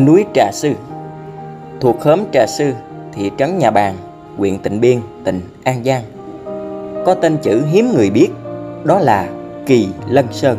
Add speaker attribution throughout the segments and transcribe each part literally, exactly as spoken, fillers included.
Speaker 1: Núi Trà Sư thuộc khóm Trà Sư, thị trấn Nhà Bàng, huyện Tịnh Biên, tỉnh An Giang, có tên chữ hiếm người biết, đó là Kỳ Lân Sơn.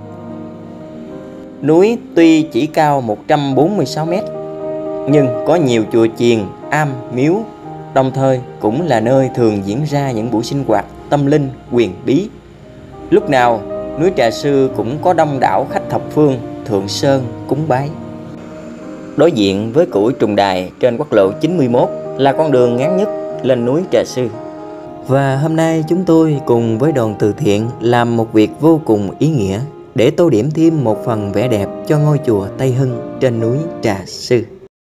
Speaker 1: Núi tuy chỉ cao một trăm bốn mươi sáu mét, nhưng có nhiều chùa chiền, am, miếu, đồng thời cũng là nơi thường diễn ra những buổi sinh hoạt tâm linh huyền bí. Lúc nào núi Trà Sư cũng có đông đảo khách thập phương thượng sơn cúng bái. Đối diện với củi Trùng Đài trên quốc lộ chín mươi mốt là con đường ngắn nhất lên núi Trà Sư. Và hôm nay chúng tôi cùng với đoàn từ thiện làm một việc vô cùng ý nghĩa để tô điểm thêm một phần vẻ đẹp cho ngôi chùa Tây Hưng trên núi Trà Sư.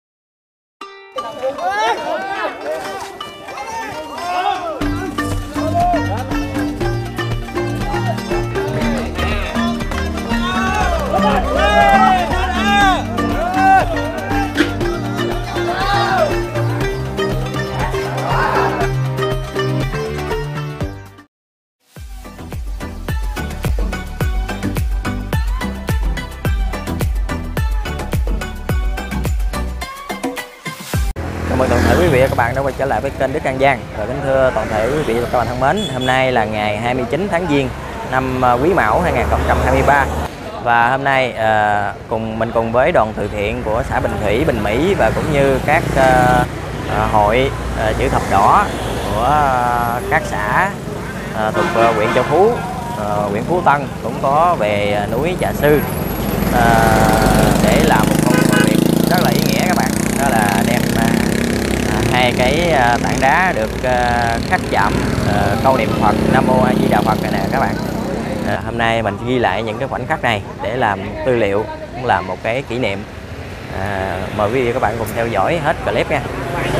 Speaker 1: Chào mừng toàn thể quý vị và các bạn đã quay trở lại với kênh Đức An Giang. Và kính thưa toàn thể quý vị và các bạn thân mến, hôm nay là ngày hai mươi chín tháng Giêng năm Quý Mão hai nghìn không trăm hai mươi ba. Và hôm nay à, cùng mình cùng với đoàn từ thiện của xã Bình Thủy, Bình Mỹ và cũng như các à, à, hội à, chữ thập đỏ của à, các xã à, thuộc à, huyện Châu Phú, à, huyện Phú Tân cũng có về à, núi Trà Sư à, để làm một công việc rất là ý nghĩa các bạn, đó là đem à, hai cái à, tảng đá được à, khắc chạm à, câu niệm Phật Nam Mô A Di Đà Phật này nè các bạn. À, hôm nay mình ghi lại những cái khoảnh khắc này để làm tư liệu, cũng là một cái kỷ niệm. À, mời quý vị và các bạn cùng theo dõi hết clip nha.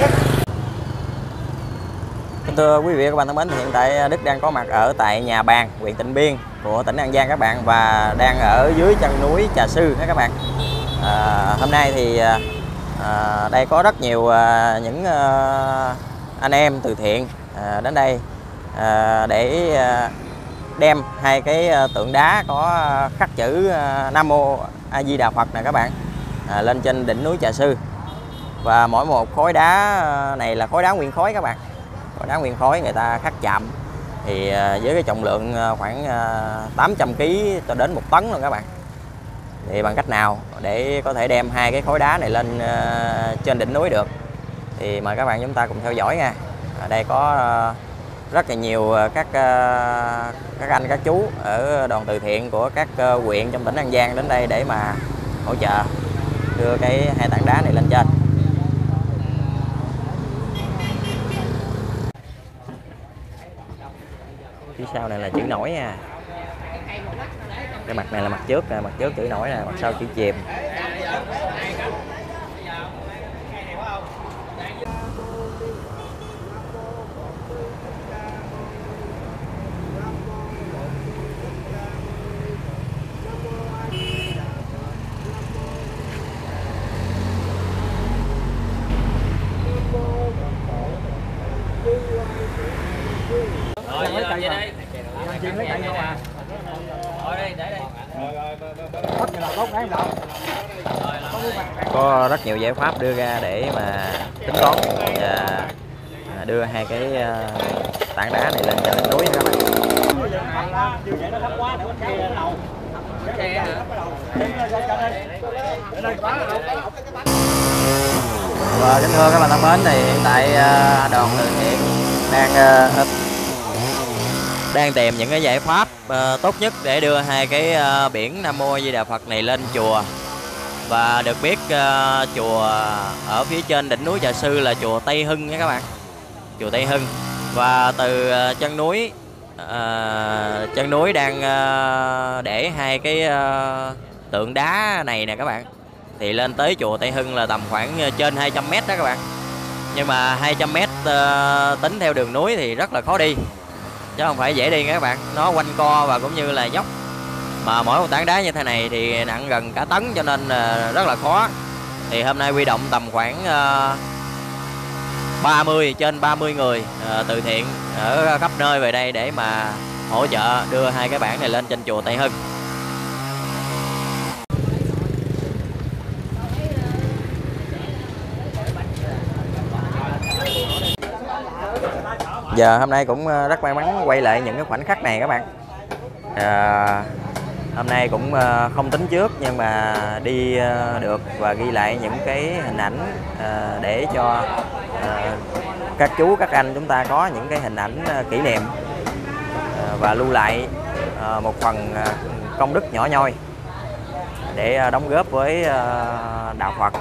Speaker 1: Thưa quý vị và các bạn thân mến, hiện tại Đức đang có mặt ở tại Nhà Bàng, huyện Tịnh Biên của tỉnh An Giang các bạn, và đang ở dưới chân núi Trà Sư các bạn. À, hôm nay thì à, đây có rất nhiều à, những à, anh em từ thiện à, đến đây à, để à, đem hai cái tượng đá có khắc chữ Nam Mô A Di Đà Phật này các bạn à, lên trên đỉnh núi Trà Sư. Và mỗi một khối đá này là khối đá nguyên khối các bạn, khối đá nguyên khối người ta khắc chạm thì với cái trọng lượng khoảng tám trăm ki lô gam cho đến một tấn luôn các bạn. Thì bằng cách nào để có thể đem hai cái khối đá này lên trên đỉnh núi được thì mời các bạn chúng ta cùng theo dõi nha. Ở đây có rất là nhiều các các anh các chú ở đoàn từ thiện của các huyện trong tỉnh An Giang đến đây để mà hỗ trợ đưa cái hai tảng đá này lên trên. Phía sau này là chữ nổi nha. Cái mặt này là mặt trước, mặt trước chữ nổi nè, mặt sau chữ chìm.
Speaker 2: Rồi, vậy làm gì đây? Chim lấy cây không à? Rồi đây, để đây.
Speaker 1: Có rất nhiều giải pháp đưa ra để mà tính toán và đưa hai cái tảng đá này lên trên đỉnh núi các bạn. Và kính thưa các bạn thân mến, thì hiện tại đoàn từ thiện đang đang tìm những cái giải pháp uh, tốt nhất để đưa hai cái uh, biển Nam Mô A Di Đà Phật này lên chùa. Và được biết uh, chùa ở phía trên đỉnh núi Trà Sư là chùa Tây Hưng nha các bạn, chùa Tây Hưng. Và từ uh, chân núi uh, chân núi đang uh, để hai cái uh, tượng đá này nè các bạn, thì lên tới chùa Tây Hưng là tầm khoảng trên hai trăm mét đó các bạn. Nhưng mà hai trăm mét uh, tính theo đường núi thì rất là khó đi, chứ không phải dễ đi các bạn, nó quanh co và cũng như là dốc. Mà mỗi một tảng đá như thế này thì nặng gần cả tấn, cho nên rất là khó. Thì hôm nay huy động tầm khoảng ba mươi, trên ba mươi người từ thiện ở khắp nơi về đây để mà hỗ trợ đưa hai cái bảng này lên trên chùa Tây Hưng. giờ hôm nay cũng rất may mắn quay lại những cái khoảnh khắc này các bạn. À, hôm nay cũng không tính trước nhưng mà đi được và ghi lại những cái hình ảnh để cho các chú các anh chúng ta có những cái hình ảnh kỷ niệm và lưu lại một phần công đức nhỏ nhoi để đóng góp với đạo Phật.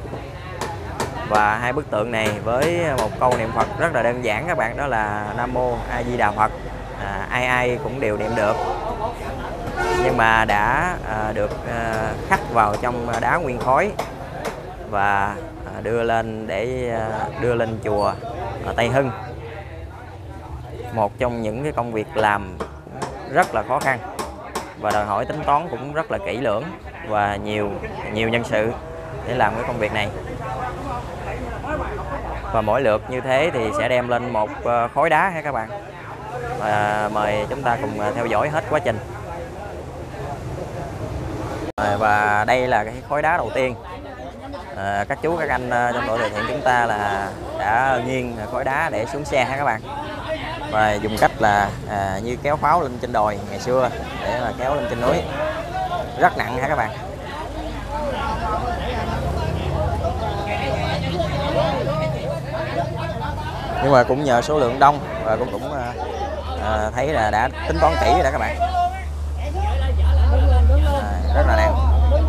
Speaker 1: Và hai bức tượng này với một câu niệm Phật rất là đơn giản các bạn, đó là Nam Mô A Di Đà Phật. À, ai ai cũng đều niệm được, nhưng mà đã à, được à, khắc vào trong đá nguyên khối và à, đưa lên để à, đưa lên chùa à, Tây Hưng. Một trong những cái công việc làm rất là khó khăn và đòi hỏi tính toán cũng rất là kỹ lưỡng và nhiều nhiều nhân sự để làm cái công việc này. Và mỗi lượt như thế thì sẽ đem lên một khối đá ha các bạn. Và mời chúng ta cùng theo dõi hết quá trình. Và đây là cái khối đá đầu tiên. À, các chú các anh trong đội từ thiện chúng ta là đã nghiêng khối đá để xuống xe ha các bạn. Và dùng cách là à, như kéo pháo lên trên đồi ngày xưa để mà kéo lên trên núi. Rất nặng ha các bạn. Nhưng mà cũng nhờ số lượng đông và cũng cũng à, thấy là đã tính toán kỹ rồi đó các bạn. À, rất là nặng.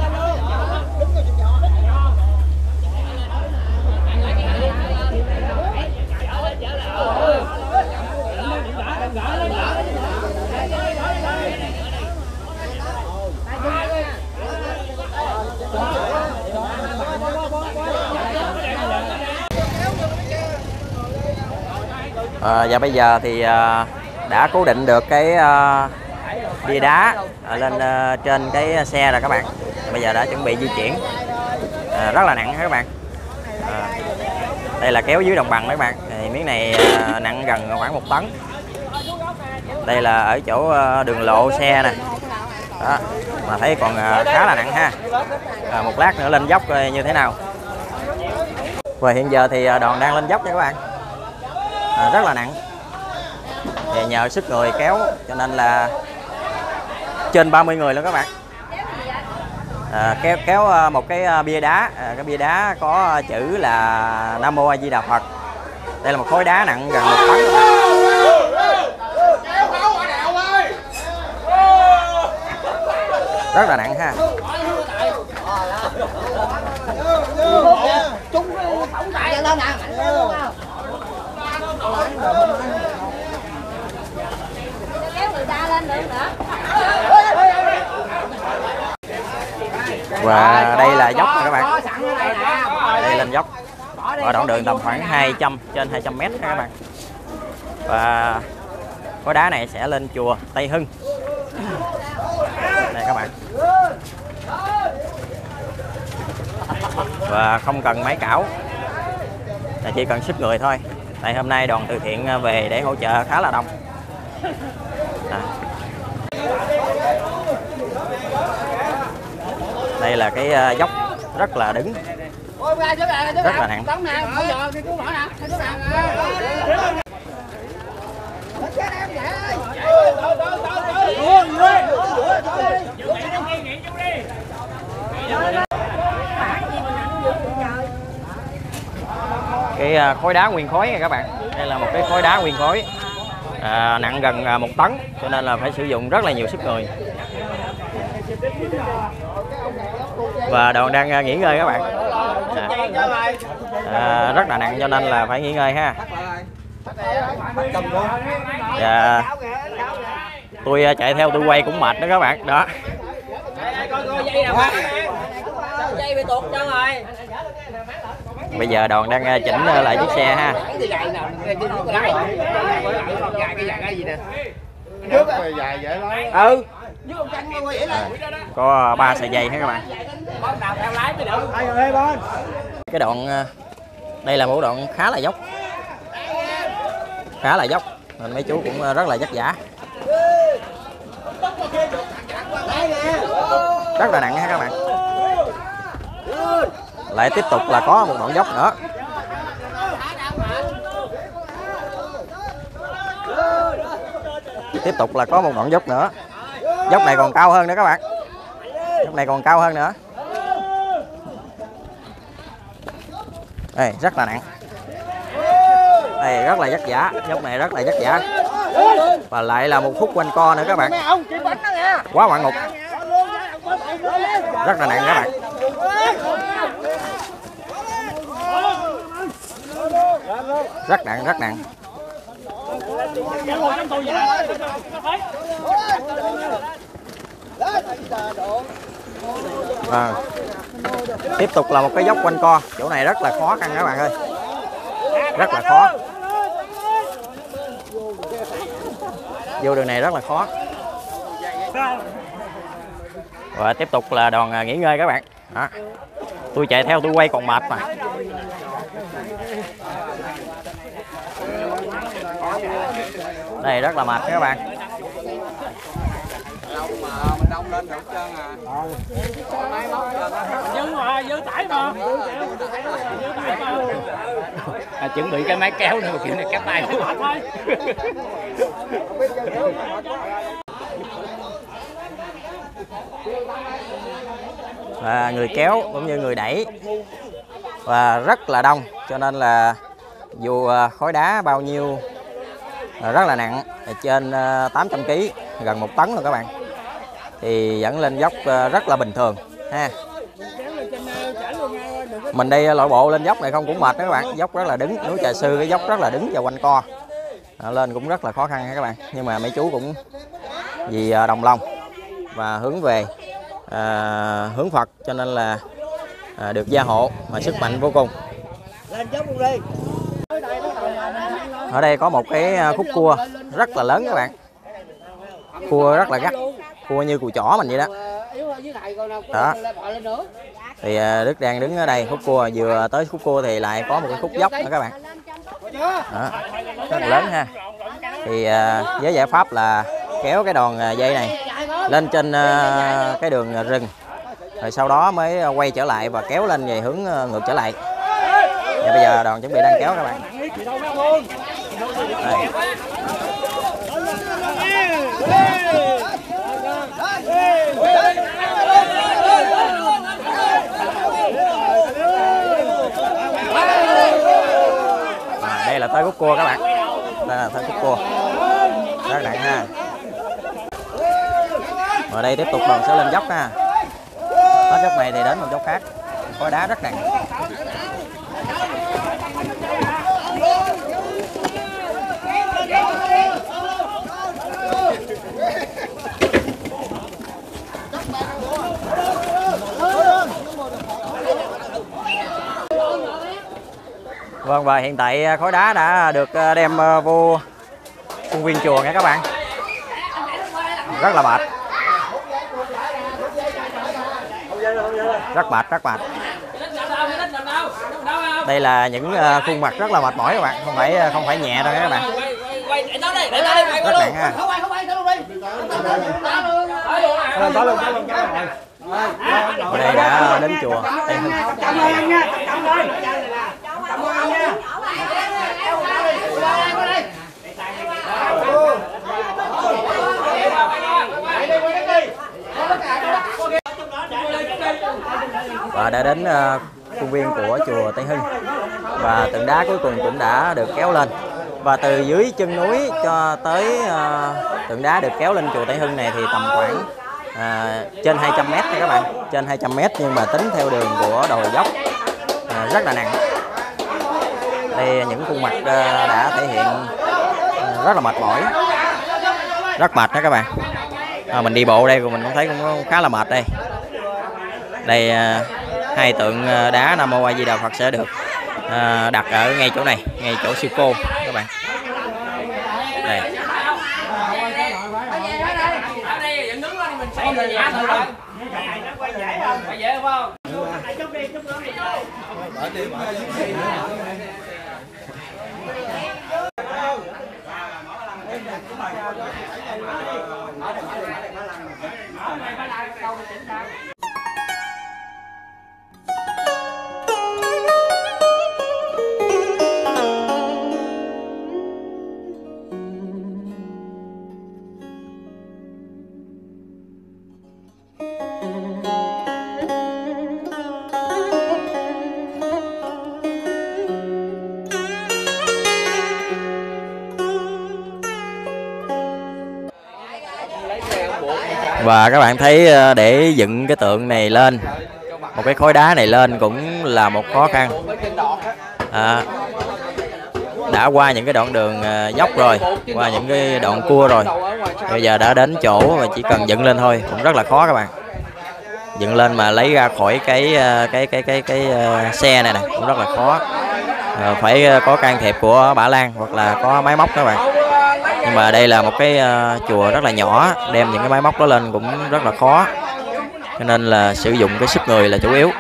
Speaker 1: À, và bây giờ thì à, đã cố định được cái à, bia đá à, lên à, trên cái xe rồi các bạn. Bây giờ đã chuẩn bị di chuyển. À, rất là nặng các bạn. À, đây là kéo dưới đồng bằng các bạn. Thì miếng này à, nặng gần khoảng một tấn. Đây là ở chỗ à, đường lộ xe nè. Đó, mà thấy còn à, khá là nặng ha. À, một lát nữa lên dốc như thế nào. Và hiện giờ thì đoàn đang lên dốc nha các bạn. À, rất là nặng. Thì nhờ sức người kéo cho nên là trên ba mươi người luôn các bạn. À, kéo kéo một cái bia đá, à, cái bia đá có chữ là Nam Mô A Di Đà Phật. Đây là một khối đá nặng gần một tấn các bạn. Rất là nặng ha. Và đây là dốc nè các bạn. Đây lên dốc. Ở đoạn đường tầm khoảng hai trăm trên hai trăm mét các bạn. Và khối đá này sẽ lên chùa Tây Hưng. Đây các bạn. Và không cần máy cảo, là chỉ cần sức người thôi. Tại hôm nay đoàn từ thiện về để hỗ trợ khá là đông. À. Đây là cái dốc rất là đứng, rất là nặng. Cái khối đá nguyên khối nha các bạn. Đây là một cái khối đá nguyên khối à, nặng gần một tấn, cho nên là phải sử dụng rất là nhiều sức người. Và đoàn đang nghỉ ngơi các bạn. À, à, rất là nặng cho nên là phải nghỉ ngơi ha. Và tôi chạy theo tôi quay cũng mệt đó các bạn. Đó. Bây giờ đoàn đang chỉnh lại chiếc xe ha. Ừ. À, có ba sợi dây ha các bạn. Cái đoạn đây là một đoạn khá là dốc, khá là dốc nên mấy chú cũng rất là vất vả, rất là nặng ha các bạn. Lại tiếp tục là có một đoạn dốc nữa. Tiếp tục là có một đoạn dốc nữa. Dốc này còn cao hơn nữa các bạn. Dốc này còn cao hơn nữa. Đây, rất là nặng. Đây, rất là vất vả. Dốc này rất là vất vả. Và lại là một khúc quanh co nữa các bạn. Quá ngoạn mục. Rất là nặng các bạn. Rất nặng, rất nặng. À, tiếp tục là một cái dốc quanh co. Chỗ này rất là khó khăn các bạn ơi. Rất là khó. Vô đường này rất là khó. Và tiếp tục là đoàn nghỉ ngơi các bạn. Đó. Tôi chạy theo tôi quay còn mệt mà. Đây rất là mệt các bạn.
Speaker 2: À, chuẩn bị cái máy kéo nữa kiểu này cắt tay luôn.
Speaker 1: Và người kéo cũng như người đẩy và rất là đông, cho nên là dù khối đá bao nhiêu rất là nặng, trên tám trăm ki lô gam, gần một tấn rồi các bạn, thì vẫn lên dốc rất là bình thường ha. Mình đây loại bộ lên dốc này không cũng mệt đó các bạn. Dốc rất là đứng, núi Trà Sư cái dốc rất là đứng và quanh co, à, lên cũng rất là khó khăn ha các bạn. Nhưng mà mấy chú cũng vì đồng lòng và hướng về à, hướng Phật, cho nên là à, được gia hộ mà sức mạnh vô cùng. Ở đây có một cái khúc cua rất là lớn các bạn. Cua rất là gắt, cua như cùi chỏ mình vậy đó. Đó. Thì Đức đang đứng ở đây, khúc cua vừa tới khúc cua thì lại có một cái khúc dốc nữa các bạn. Đó. Rất là lớn ha. Thì với giải pháp là kéo cái đòn dây này lên trên cái đường rừng, rồi sau đó mới quay trở lại và kéo lên về hướng ngược trở lại. Và bây giờ đoàn chuẩn bị đang kéo các bạn. Đây. À, đây là tới khúc cua các bạn. Đây là tới khúc cua. Rất nặng ha. Ở đây tiếp tục đoàn sẽ lên dốc ha. Hết dốc này thì đến một dốc khác. Khối đá rất nặng. Vâng, và hiện tại khối đá đã được đem vô khuôn viên chùa nha các bạn. Rất là mệt. Rất mệt, rất mệt. Đây là những khuôn mặt rất là mệt mỏi các bạn, không phải không phải nhẹ đâu các bạn. Rất nặng ha. Ở đây đã đến chùa Tây Hưng. Và đã đến uh, khuôn viên của chùa Tây Hưng, và tượng đá cuối cùng cũng đã được kéo lên. Và từ dưới chân núi cho tới uh, tượng đá được kéo lên chùa Tây Hưng này thì tầm khoảng uh, trên hai trăm mét nha các bạn, trên hai trăm mét, nhưng mà tính theo đường của đồi dốc uh, rất là nặng. Đây những khuôn mặt uh, đã thể hiện uh, rất là mệt mỏi, rất mệt đó các bạn. À, mình đi bộ đây mình cũng thấy cũng khá là mệt đây. Đây uh, hai tượng đá Nam Mô A Di Đà Phật sẽ được uh, đặt ở ngay chỗ này, ngay chỗ sư cô các bạn. Đây. Và các bạn thấy để dựng cái tượng này lên, một cái khối đá này lên cũng là một khó khăn. À, đã qua những cái đoạn đường dốc rồi, qua những cái đoạn cua rồi, bây giờ đã đến chỗ và chỉ cần dựng lên thôi cũng rất là khó các bạn. Dựng lên mà lấy ra khỏi cái cái cái cái cái, cái xe này này cũng rất là khó. À, phải có can thiệp của Bả Lan hoặc là có máy móc các bạn. Nhưng mà đây là một cái uh, chùa rất là nhỏ, đem những cái máy móc đó lên cũng rất là khó, cho nên là sử dụng cái sức người là chủ yếu.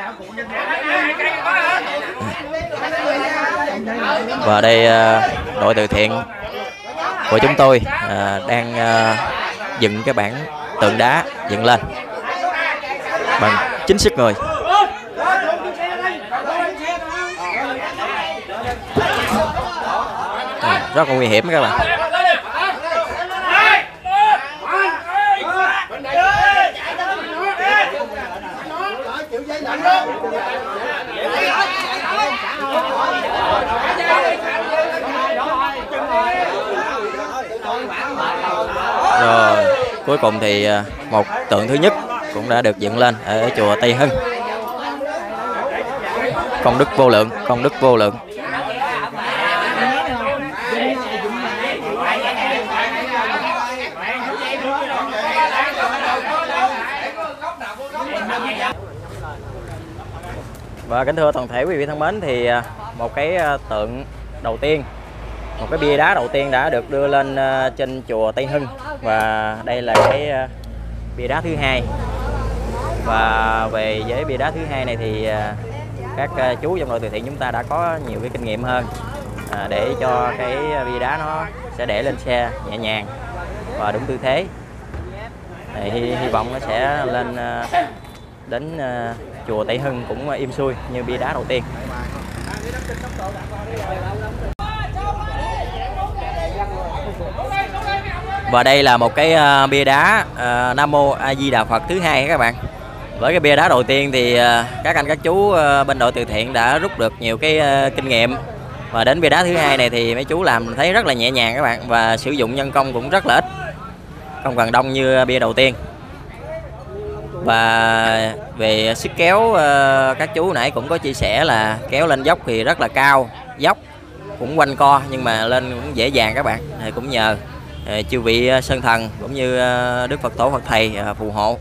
Speaker 1: Và đây uh, đội từ thiện của chúng tôi uh, đang uh, dựng cái bản tượng đá dựng lên bằng chính sức người. À, rất là nguy hiểm các bạn. Rồi cuối cùng thì một tượng thứ nhất cũng đã được dựng lên ở chùa Tây Hưng. Công đức vô lượng, công đức vô lượng. Và kính thưa toàn thể quý vị thân mến, thì một cái tượng đầu tiên, một cái bia đá đầu tiên đã được đưa lên trên chùa Tây Hưng, và đây là cái bia đá thứ hai. Và về với bia đá thứ hai này thì các chú trong đội từ thiện chúng ta đã có nhiều cái kinh nghiệm hơn, à, để cho cái bia đá nó sẽ để lên xe nhẹ nhàng và đúng tư thế. Thì hy, hy vọng nó sẽ lên đến chùa Tây Hưng cũng im xuôi như bia đá đầu tiên. Và đây là một cái uh, bia đá uh, Nam Mô A Di Đà Phật thứ hai các bạn. Với cái bia đá đầu tiên thì uh, các anh các chú uh, bên đội từ thiện đã rút được nhiều cái uh, kinh nghiệm, và đến bia đá thứ hai này thì mấy chú làm thấy rất là nhẹ nhàng các bạn, và sử dụng nhân công cũng rất là ít, không cần đông như bia đầu tiên. Và về sức kéo, uh, các chú nãy cũng có chia sẻ là kéo lên dốc thì rất là cao, dốc cũng quanh co nhưng mà lên cũng dễ dàng các bạn. Thì cũng nhờ uh, chư vị Sơn Thần cũng như uh, Đức Phật Tổ Phật Thầy uh, phù hộ.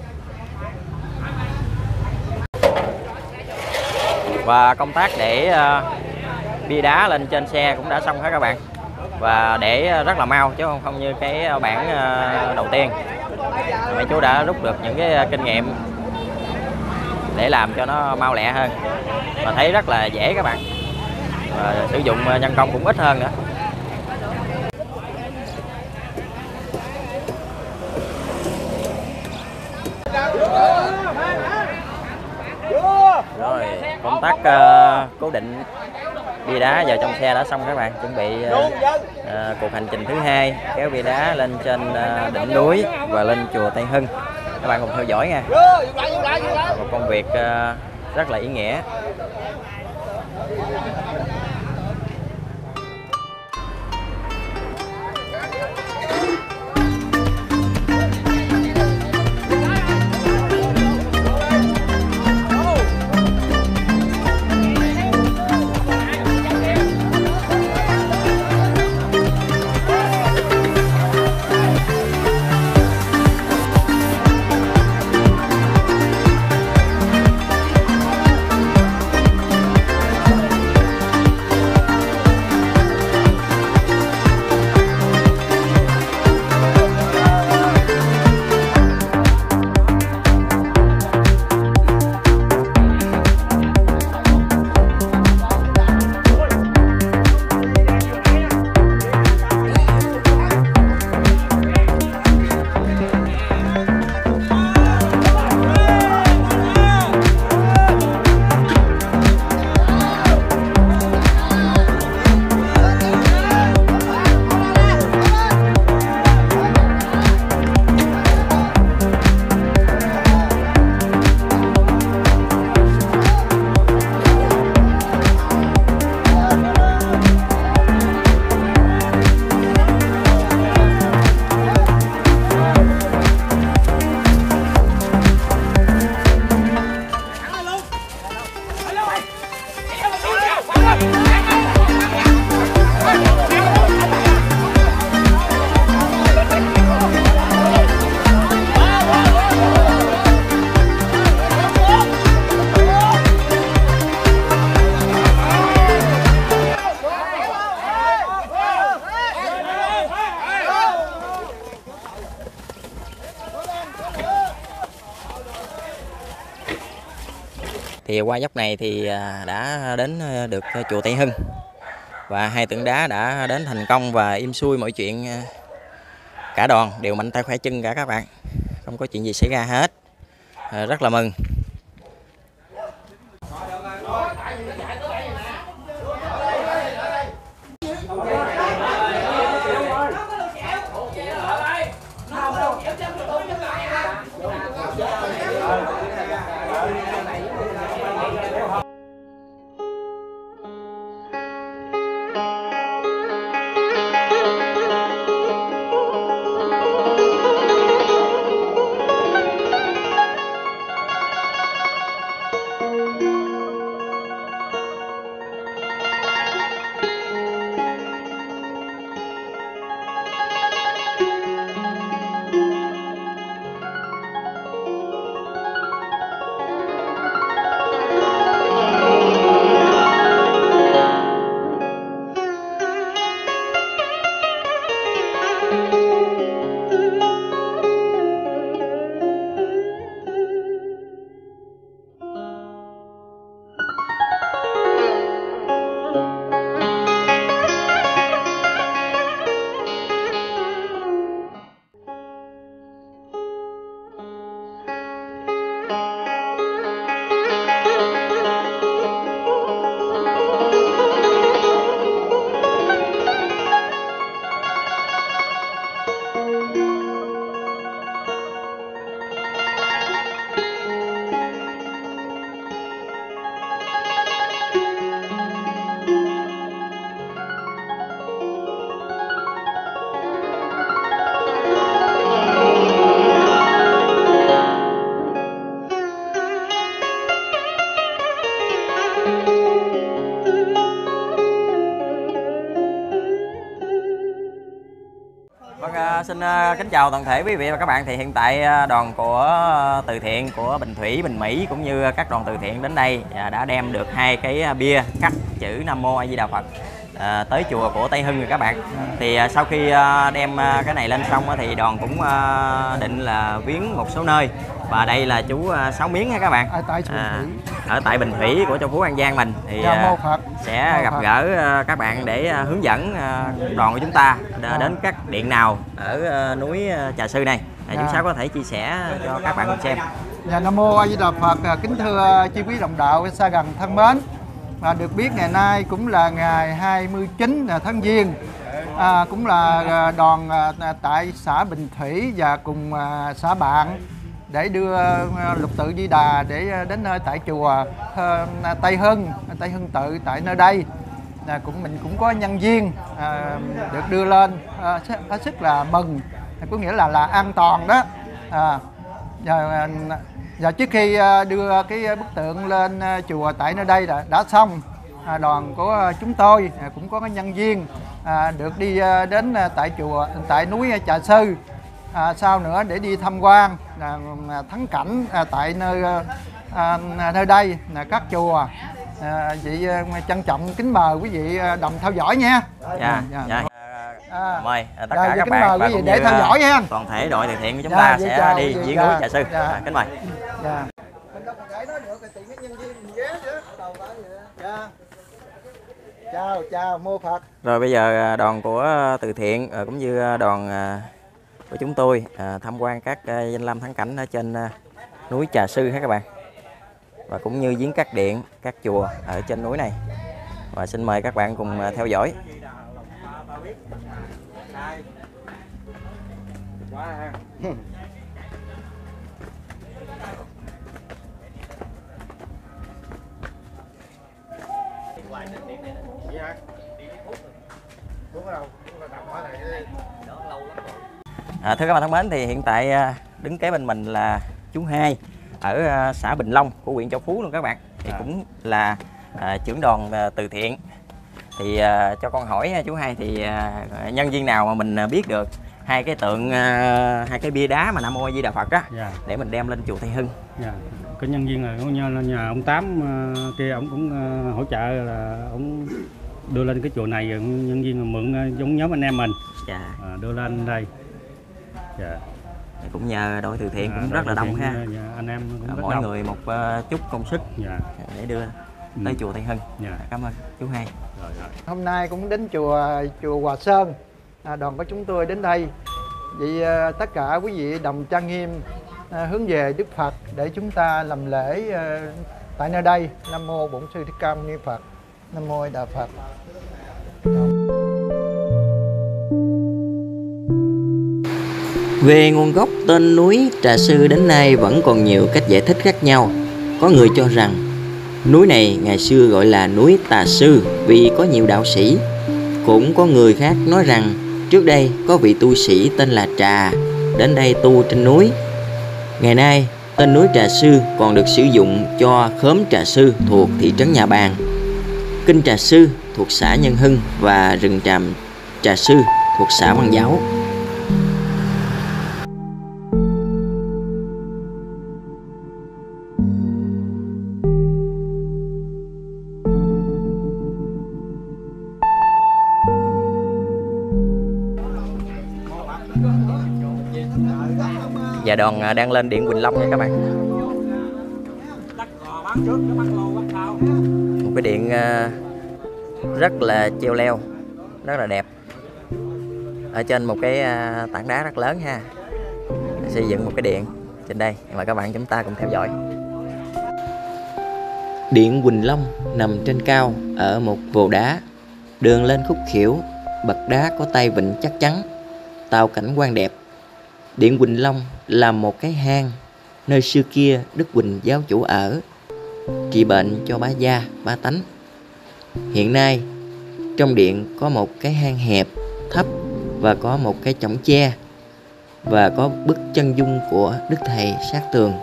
Speaker 1: Và công tác để uh, bia đá lên trên xe cũng đã xong hết các bạn, và để rất là mau chứ không không như cái bản uh, đầu tiên. Mấy chú đã rút được những cái kinh nghiệm để làm cho nó mau lẹ hơn, và thấy rất là dễ các bạn, và sử dụng nhân công cũng ít hơn nữa. Rồi công tác uh, cố định bia đá vào trong xe đã xong các bạn, chuẩn bị uh, uh, cuộc hành trình thứ hai kéo bia đá lên trên uh, đỉnh núi và lên chùa Tây Hưng. Các bạn cùng theo dõi nha. Một công việc uh, rất là ý nghĩa. Thì qua dốc này thì đã đến được chùa Tây Hưng và hai tượng đá đã đến thành công và im xuôi mọi chuyện, cả đoàn đều mạnh tay khỏe chân cả các bạn, không có chuyện gì xảy ra hết, rất là mừng. Vâng, xin kính chào toàn thể quý vị và các bạn. Thì hiện tại đoàn của từ thiện của Bình Thủy, Bình Mỹ cũng như các đoàn từ thiện đến đây đã đem được hai cái bia khắc chữ Nam Mô A Di Đà Phật à, tới chùa của Tây Hưng rồi các bạn. Thì sau khi đem cái này lên xong thì đoàn cũng định là viếng một số nơi, và đây là chú Sáu Miếng nha các bạn,
Speaker 3: ở tại,
Speaker 1: à, ở tại Bình Thủy của châu Phú An Giang mình. Thì sẽ gặp gỡ các bạn để hướng dẫn đoàn của chúng ta đến các điện nào ở núi Trà Sư này. À, chú Sáu có thể chia sẻ cho các bạn cùng xem.
Speaker 3: Dạ, Nam Mô A Di Đà Phật. Kính thưa chi quý đồng đạo xa gần thân mến, à, được biết ngày nay cũng là ngày hai mươi chín tháng Giêng, à, cũng là đoàn à, tại xã Bình Thủy và cùng à, xã bạn để đưa Lục Tự Di Đà để đến nơi tại chùa à, Tây Hưng, Tây Hưng Tự tại nơi đây. À, cũng mình cũng có nhân viên à, được đưa lên, à, hết sức là mừng, có nghĩa là là an toàn đó. À, và, và trước khi đưa cái bức tượng lên chùa tại nơi đây là đã xong, à, đoàn của chúng tôi à, cũng có cái nhân viên à, được đi đến tại chùa tại núi Trà Sư, à, sau nữa để đi tham quan à, thắng cảnh à, tại nơi à, nơi đây là các chùa. À, chị trân trọng kính mời quý vị đồng theo dõi nha.
Speaker 1: Dạ, dạ. dạ. À, mời tất
Speaker 3: dạ,
Speaker 1: cả các bạn
Speaker 3: và cũng để theo dõi nha.
Speaker 1: Toàn thể đội từ thiện của chúng
Speaker 3: dạ,
Speaker 1: ta sẽ
Speaker 3: chào,
Speaker 1: đi viếng núi Trà Sư.
Speaker 3: Dạ.
Speaker 1: À, kính mời.
Speaker 3: Dạ. Mình đâu có thể nói được, tiện cái nhân viên mình ghé chứ. Đầu phải vậy. Dạ. Chào, chào mô Phật.
Speaker 1: Rồi bây giờ đoàn của từ thiện cũng như đoàn của chúng tôi tham quan các danh lam thắng cảnh ở trên núi Trà Sư hết các bạn, và cũng như viếng các điện, các chùa ở trên núi này. Và xin mời các bạn cùng theo dõi. À, thưa các bạn thân mến, thì hiện tại đứng kế bên mình là chú Hai ở xã Bình Long của huyện Châu Phú luôn các bạn. Thì cũng là à, trưởng đoàn à, từ thiện. Thì à, cho con hỏi chú Hai, thì à, nhân viên nào mà mình biết được hai cái tượng à, hai cái bia đá mà Nam Mô A Di Đà Phật á, dạ, để mình đem lên chùa Tây Hưng?
Speaker 4: Dạ. Cái nhân viên là nhà, nhà ông Tám uh, kia, ông cũng uh, hỗ trợ là ông đưa lên cái chùa này. Nhân viên mượn uh, giống nhóm anh em mình, dạ, uh, đưa lên đây. Dạ.
Speaker 1: cũng nhờ đội từ thiện cũng
Speaker 4: à,
Speaker 1: rất là đông ha.
Speaker 4: Dạ, anh em cũng
Speaker 1: À,
Speaker 4: rất
Speaker 1: mỗi
Speaker 4: đông.
Speaker 1: người một uh, chút công sức
Speaker 4: Dạ.
Speaker 1: để đưa
Speaker 4: Ừ.
Speaker 1: tới chùa Thiên Hưng.
Speaker 4: Dạ.
Speaker 1: Cảm ơn chú hai.
Speaker 4: Rồi, rồi.
Speaker 3: Hôm nay cũng đến chùa chùa Hòa Sơn, à, đoàn của chúng tôi đến đây. Vậy à, tất cả quý vị đồng trang nghiêm à, hướng về Đức Phật để chúng ta làm lễ à, tại nơi đây. Nam mô Bổn Sư Thích Ca Mâu Ni Phật. Nam mô A Di Đà Phật.
Speaker 1: Về nguồn gốc tên núi Trà Sư đến nay vẫn còn nhiều cách giải thích khác nhau. Có người cho rằng núi này ngày xưa gọi là núi Tà Sư vì có nhiều đạo sĩ. Cũng có người khác nói rằng trước đây có vị tu sĩ tên là Trà đến đây tu trên núi. Ngày nay tên núi Trà Sư còn được sử dụng cho khóm Trà Sư thuộc thị trấn Nhà Bàng, Kinh Trà Sư thuộc xã Nhân Hưng và rừng tràm Trà Sư thuộc xã Văn Giáo. Và đoàn đang lên điện Quỳnh Long nha các bạn. Một cái điện rất là treo leo, rất là đẹp. Ở trên một cái tảng đá rất lớn ha. Xây dựng một cái điện trên đây. Mời các bạn chúng ta cùng theo dõi. Điện Quỳnh Long nằm trên cao ở một vồ đá. Đường lên khúc khuỷu, bậc đá có tay vịn chắc chắn, tạo cảnh quan đẹp. Điện Quỳnh Long là một cái hang nơi xưa kia Đức Quỳnh giáo chủ ở, trị bệnh cho bá gia, bá tánh. Hiện nay trong điện có một cái hang hẹp, thấp và có một cái chõng tre và có bức chân dung của Đức Thầy sát tường.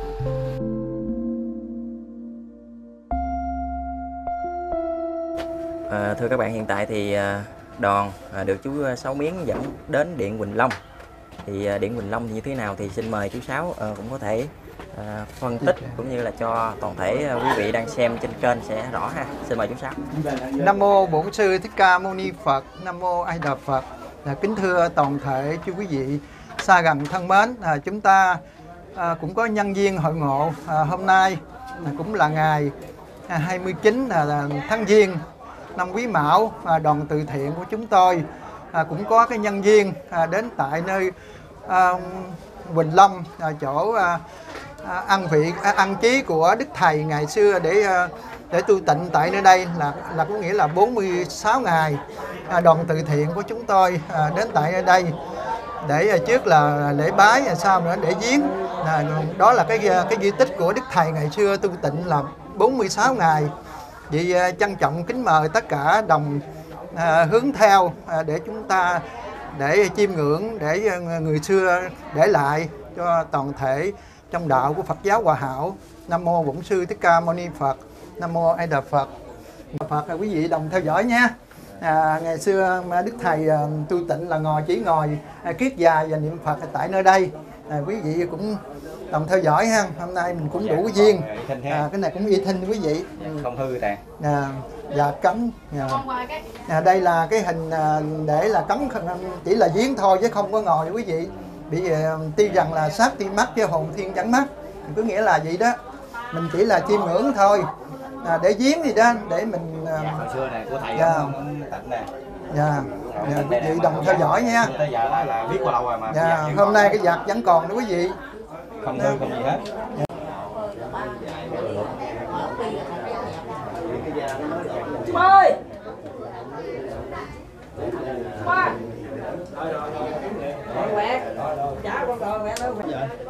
Speaker 1: À, thưa các bạn, hiện tại thì đoàn được chú Sáu Miến dẫn đến điện Quỳnh Long. Thì Điện Quỳnh Long như thế nào thì xin mời chú Sáu uh, cũng có thể uh, phân tích cũng như là cho toàn thể uh, quý vị đang xem trên kênh sẽ rõ ha. Xin mời chú Sáu.
Speaker 3: Nam mô Bổn Sư Thích Ca Mâu Ni Phật. Nam mô A Di Đà Phật. À, kính thưa toàn thể chư quý vị xa gần thân mến, à, chúng ta à, cũng có nhân duyên hội ngộ à, hôm nay à, cũng là ngày à, hai mươi chín à, tháng Giêng năm Quý Mão. À, đoàn từ thiện của chúng tôi à, cũng có cái nhân duyên à, đến tại nơi à, Quỳnh Long, à, chỗ à, à, ăn vị à, ăn chí của Đức Thầy ngày xưa để à, để tu tịnh tại nơi đây là là có nghĩa là bốn mươi sáu ngày. À, đoàn từ thiện của chúng tôi à, đến tại nơi đây để à, trước là lễ bái, à, sau nữa để viếng. À, đó là cái cái di tích của Đức Thầy ngày xưa tu tịnh là bốn mươi sáu ngày. Vì à, trân trọng kính mời tất cả đồng à, hướng theo à, để chúng ta để chiêm ngưỡng, để người xưa để lại cho toàn thể trong đạo của Phật giáo Hòa Hảo. Nam mô Bổn Sư Thích Ca Mâu Ni Phật. Nam mô A Di Đà Phật. Phật là quý vị đồng theo dõi nha. À, ngày xưa Đức Thầy à, tu tịnh là ngồi chỉ ngồi à, kiết già và niệm Phật tại nơi đây. À, quý vị cũng đồng theo dõi ha. Hôm nay mình cũng đủ duyên. À, cái này cũng y thinh quý vị.
Speaker 2: Không hư tàn.
Speaker 3: À, và cấm. À, à, đây là cái hình à, để là cấm, chỉ là viếng thôi chứ không có ngồi quý vị. Bị à, tuy rằng là sát ti mắt chứ hồn thiên chẳng mắt. Cứ nghĩa là vậy đó. Mình chỉ là chiêm ngưỡng thôi. À, để viếng gì đó để mình à,
Speaker 2: hồi xưa này của thầy
Speaker 3: dạ.
Speaker 2: ông tịnh nè.
Speaker 3: Dạ, dạ, quý vị đồng theo dõi nha.
Speaker 2: Tới giờ đó là biết qua lâu rồi mà.
Speaker 3: Dạ, hôm nay cái vạt vẫn còn đó quý vị.
Speaker 2: Không hư không gì hết.
Speaker 5: ơi qua quẹt trả con đồ quẹt đâu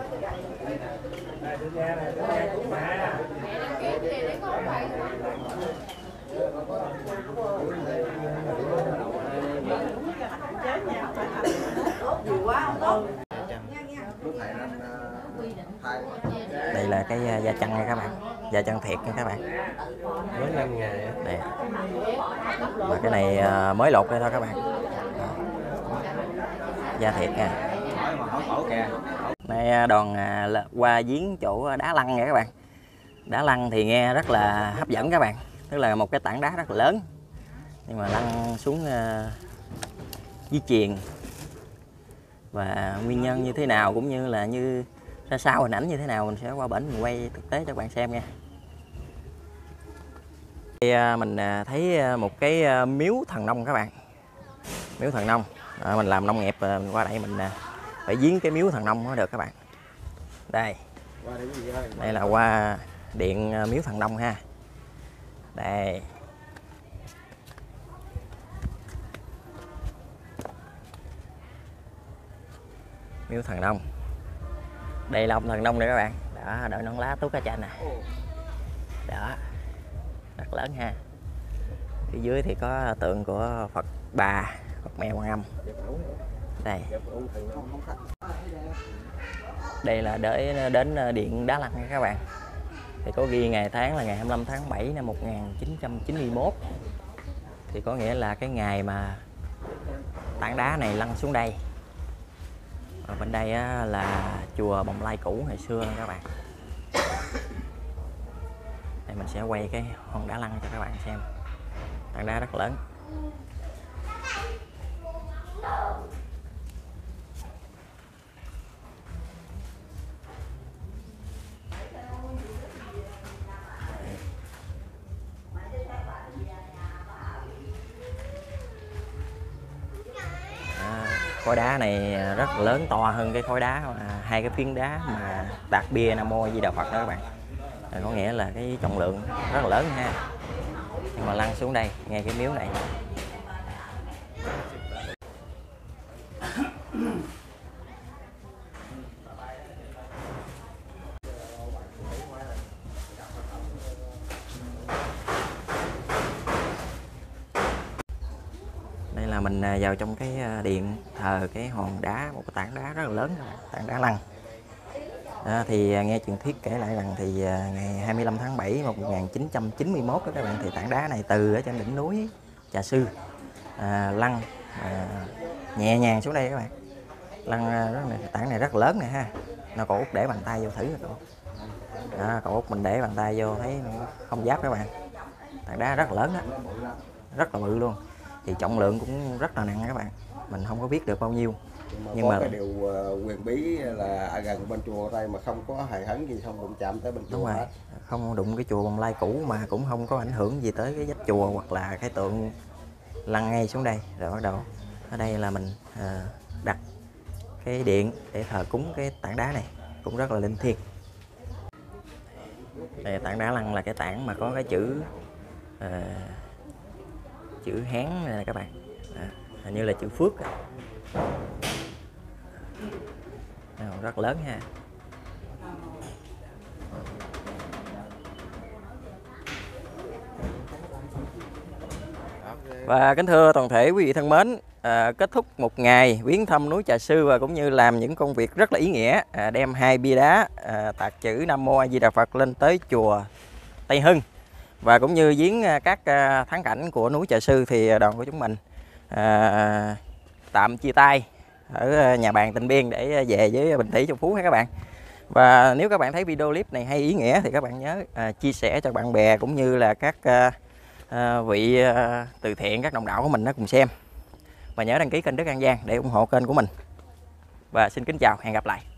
Speaker 1: Đây là cái da chăn nha các bạn, da chăn thiệt nha các bạn.
Speaker 2: Mới năm ngày.
Speaker 1: Đây. Và cái này mới lột đây thôi các bạn. Da thiệt nha. Nay đoàn qua giếng chỗ đá lăn nha các bạn. Đá lăn thì nghe rất là hấp dẫn các bạn. Tức là một cái tảng đá rất là lớn, nhưng mà lăn xuống dưới chuyền và nguyên nhân như thế nào cũng như là như ra sao, hình ảnh như thế nào mình sẽ qua bển mình quay thực tế cho các bạn xem nha. Thì mình thấy một cái miếu thần nông các bạn, miếu thần nông. À, mình làm nông nghiệp mình qua đây mình phải viếng cái miếu thần nông mới được các bạn. Đây, đây là qua điện miếu thần nông ha. Đây, miếu thần nông. Đây là ông thần nông nè các bạn. Đó, đội nón lá tú cá chanh nè. Đó, rất lớn ha. Phía dưới thì có tượng của Phật Bà, Phật Mẹ Quan Âm. Đây, đây là để đến điện Đá Lăng nha các bạn. Thì có ghi ngày tháng là ngày hai mươi lăm tháng bảy năm một nghìn chín trăm chín mươi mốt. Thì có nghĩa là cái ngày mà tảng đá này lăn xuống đây. Ở bên đây á, là chùa Bồng Lai cũ ngày xưa nha các bạn. Đây mình sẽ quay cái hòn đá lăn cho các bạn xem. Tảng đá rất lớn. Khối đá này rất lớn, to hơn cái khối đá mà hai cái phiến đá mà tạc bia Nam Mô Di Đà Phật đó các bạn. À, có nghĩa là cái trọng lượng rất là lớn ha. Nhưng mà lăn xuống đây ngay cái miếu này. Đây là mình vào trong cái điện thờ cái hòn đá, một cái tảng đá rất là lớn, tảng đá lăn. À, thì nghe truyền thuyết kể lại rằng thì ngày hai mươi lăm tháng bảy năm một nghìn chín trăm chín mươi mốt đó các bạn, thì tảng đá này từ ở trên đỉnh núi Trà Sư à, lăn à, nhẹ nhàng xuống đây các bạn. Lăn rất này, tảng này rất lớn này ha. Nó cậu Út để bàn tay vô thử rồi cậu. À, cậu Út mình để bàn tay vô thấy không giáp các bạn. Tảng đá rất là lớn đó, rất là bự luôn. Thì trọng lượng cũng rất là nặng các bạn. Mình không có biết được bao nhiêu.
Speaker 6: Nhưng mà,
Speaker 1: nhưng mà
Speaker 6: cái điều uh, quyền bí là ở gần bên chùa đây mà không có hề hấn gì, không đụng chạm tới bên chùa.
Speaker 1: Đúng rồi, hết. Không đụng cái chùa Bồng Lai cũ mà cũng không có ảnh hưởng gì tới cái vách chùa hoặc là cái tượng lăn ngay xuống đây. Rồi bắt đầu ở đây là mình uh, đặt cái điện để thờ cúng cái tảng đá này, cũng rất là linh thiêng. Đây, tảng đá lăn là cái tảng mà có cái chữ uh, chữ Hán này các bạn. À, hình như là chữ Phước. Rất lớn ha. Và kính thưa toàn thể quý vị thân mến, à, kết thúc một ngày viếng thăm núi Trà Sư và cũng như làm những công việc rất là ý nghĩa, à, đem hai bia đá à, tạc chữ Nam Mô A Di Đà Phật lên tới chùa Tây Hưng và cũng như viếng các à, thắng cảnh của núi Trà Sư, thì đoàn của chúng mình à, tạm chia tay ở nhà bàn Tịnh Biên để về với Bình Tỷ Châu Phú ha các bạn. Và nếu các bạn thấy video clip này hay ý nghĩa thì các bạn nhớ à, chia sẻ cho bạn bè cũng như là các à, à, vị à, từ thiện, các đồng đạo của mình nó cùng xem. Và nhớ đăng ký kênh Đức An Giang để ủng hộ kênh của mình. Và xin kính chào, hẹn gặp lại.